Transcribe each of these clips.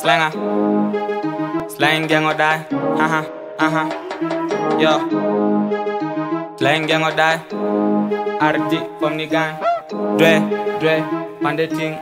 Slanger. Slang gang or die. Yo. Slang gang or die. RG from the gang. Dre, Pandeting.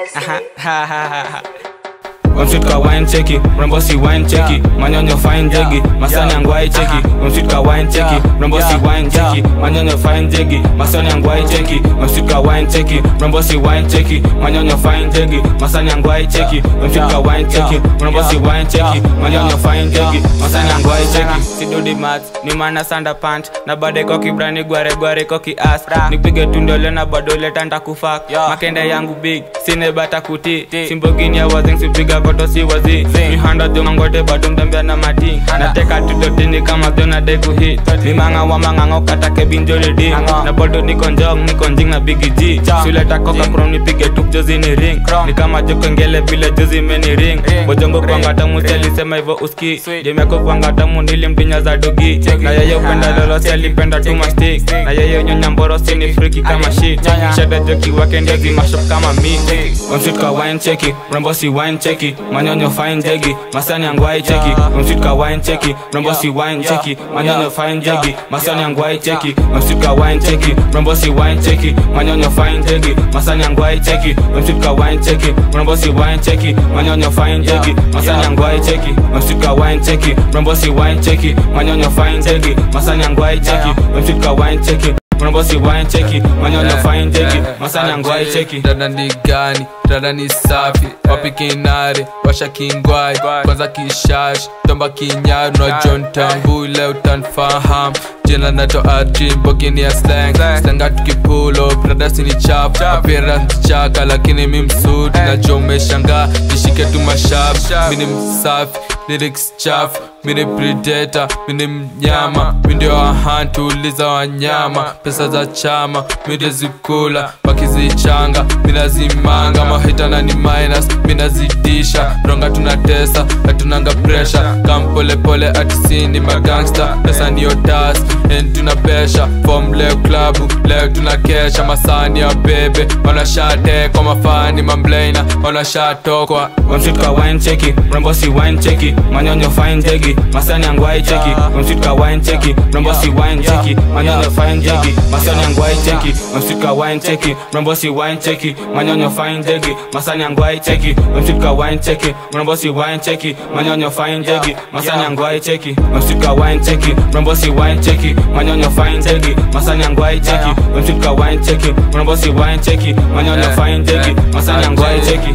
Mshutka wine cheki, mrembo si wine cheki, manyonyo fine jegi, masani angwai cheki. Mshutka wine cheki, mrembo si wine cheki, manyonyo fine jegi, masani angwai cheki. Mshutka wine cheki, mrembo si wine cheki, manyonyo fine jegi, masani angwai cheki. Mshutka wine cheki, mrembo si wine cheki, manyonyo fine jegi, masani angwai cheki. Sido di mat, ni mana sanda pant, na bade koki brani gware koki ass. Nipige tundole na badole tanta kufak, makende yangu big, sine bata kuti, simbogini ya wazeng sipiga koto si wazi. Mihanda jo mangote badum dambia na mati, nateka tutotini kama zona deku hit. Limanga wa mangango katake binjole di, na bodo ni konjing na bigi G. Suleta koka krom nipige tuk jozi ni ring, ni kama joko ngele vile jozi meni ring. Bojongo kwa ngatamu seli sema hivo uski, jemeko kwa ngatamu nilimdinya za dogi. Na yeye upenda lolo seli penda tuma stick, na yeye nyonya mboro sini freaky kama shit. Shada joki wake ndezi mashop kama me. Mshutka wine cheki, mrembo si wine cheki, manyonyo fine jegi, masani angwai cheki. Mshutka wine cheki, mrembo si wine cheki, manyonyo fine jegi, masani angwai cheki. Mshutka wine cheki, mrembo si wine cheki, manyonyo fine jegi, masani angwai cheki. Mshutka wine cheki, mrembo si wine cheki, manyonyo fine jegi, masani angwai cheki. Mshutka wine cheki, mrembo si wine cheki, manyonyo fine jegi, masani angwai cheki. Mshutka wine cheki, mrembo si wine cheki, manyonyo fine jegi, masani angwai cheki. Dada ni gani, dada ni safi, wapi kinare, washa kingwai, kwanza kishash, tomba kinyaru, na John Tambule utanfaham. Jina nato RG, mbogini ya slang, slanga tukipulo, pradasi ni chafu, appearance chaka, lakini mimsudi, na jo umeshanga, nishike tu mashabu. Mini msafi, lyrics chafu, mini predator, mini mnyama, mindio wa hunt, uliza wanyama, pesa za chama, mindio zikula, wakizichanga, mina zimanga, mahita na ni minus, mina zidisha, ronga tunatesa, hatunanga pressure, kampole pole atisini magangsta, pesa niyo task, tunapesha, form leo klabu, leo tunakesha, masani ya bebe, wanashate kwa mafani mamblena, wanashatokwa. Mshutka wine cheki, mrembo si wine cheki, manyonyo fine jegi, masani angwai cheki. Mshutka wine cheki, mrembo si wine cheki, manyonyo fine jegi, masani angwai cheki. Mshutka wine cheki, mrembo si wine cheki, manyonyo fine jegi, masani angwai cheki. Mshutka wine cheki, mrembo si wine cheki, manyonyo fine jegi, masani angwai cheki. Mshutka wine cheki, mrembo si wine cheki, manyonyo fine jegi, masani angwai cheki. Mshutka wine cheki, mrembo si wine cheki, manyonyo fine jegi, masani angwai cheki.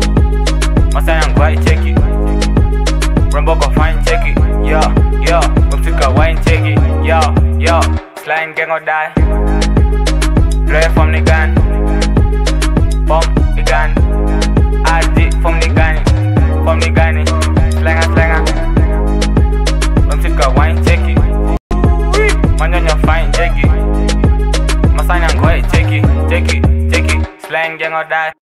Masani angwai cheki, mrembo ko fine cheki. Yo, mshutka wine cheki. Yo, Slang gang or die. Dre from the gun, RG from the gun, slanger. Mshutka wine cheki, manyonyo fine jegi, masani angwai cheki. Slang gang or die.